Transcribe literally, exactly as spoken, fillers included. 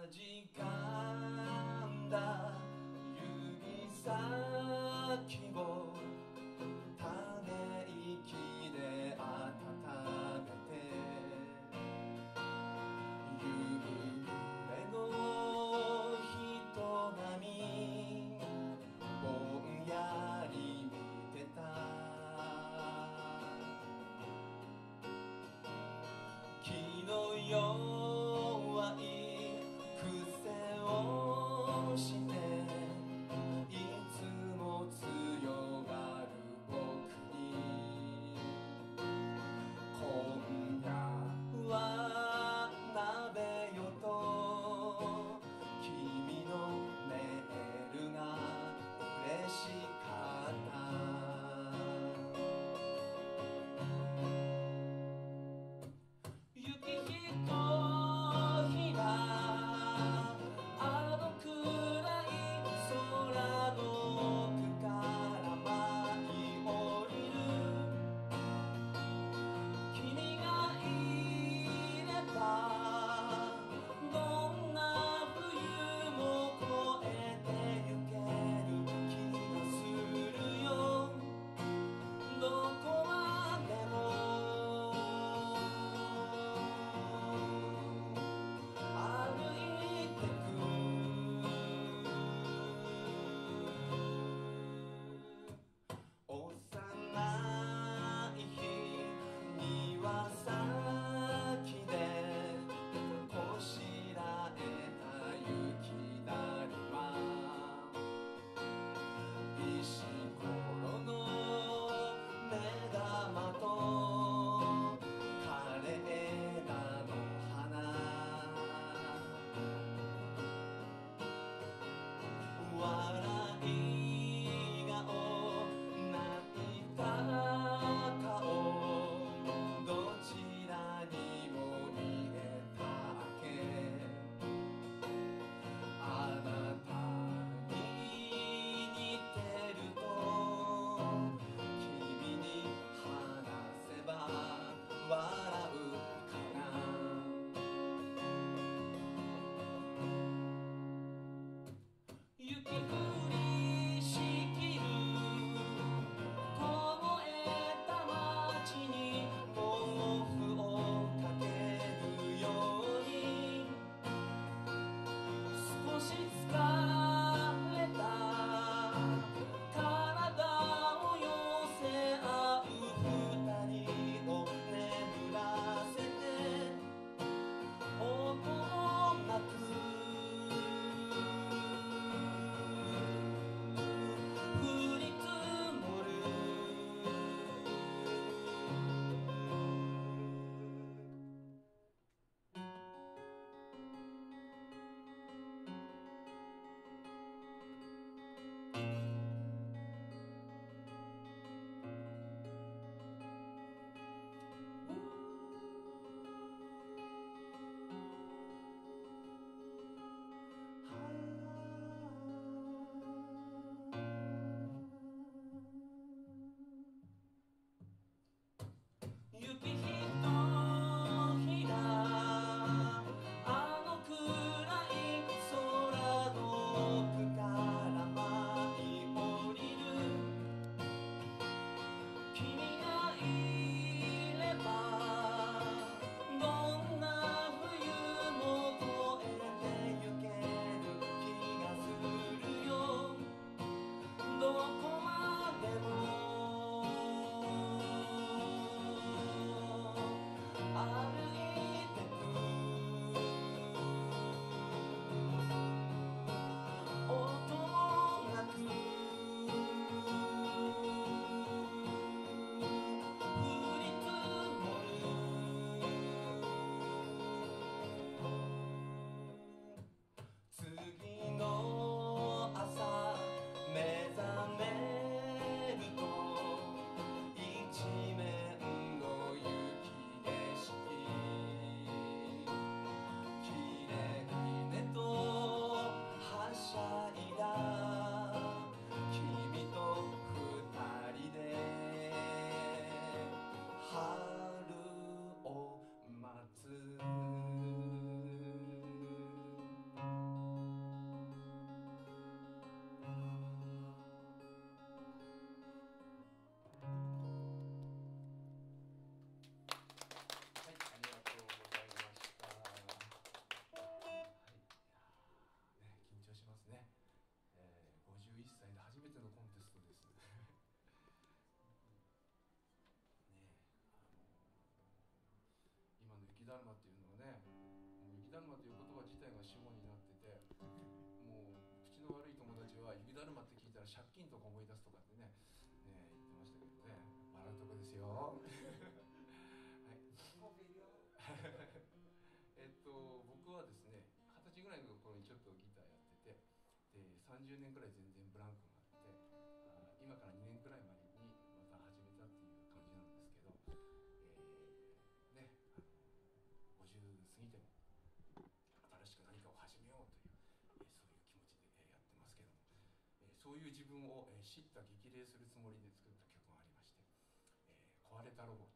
じかんだ指先をため息で温めて夕暮れの人波ぼんやり見てた気の弱い癖だるまという言葉自体が死語になってて、もう口の悪い友達は雪だるまって聞いたら借金とか思い出すとかってね、ね言ってましたけどね、笑うとこですよ。はい。えっと僕はですね、二十歳ぐらいの頃にちょっとギターやってて、でさんじゅうねんくらい全然ブランクがあって、あ今からにねんくらい前にまた始めたっていう感じなんですけど、えー、ね、あのごじゅう過ぎても新しく何かを始めようという、えー、そういう気持ちで、えー、やってますけども、えー、そういう自分を、えー、知った激励するつもりで作った曲がありまして、えー、壊れたロボット